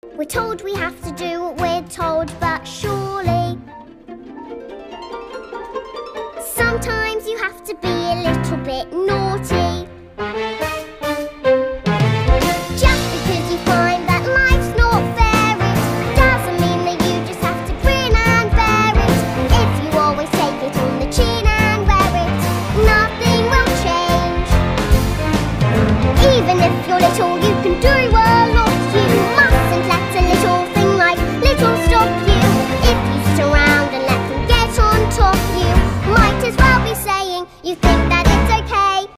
We're told we have to do what we're told, but surely sometimes you have to be a little bit naughty.